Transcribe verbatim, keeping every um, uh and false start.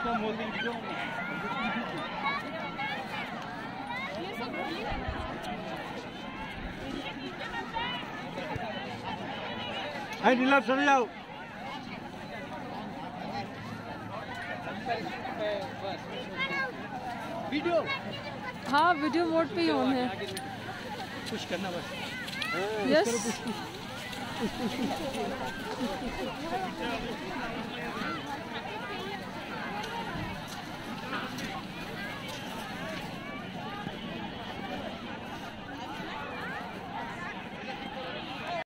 नीला चले जाओ। वीडियो हाँ वीडियो मोड पे ही ऑन है। कुछ करना बस। Yes push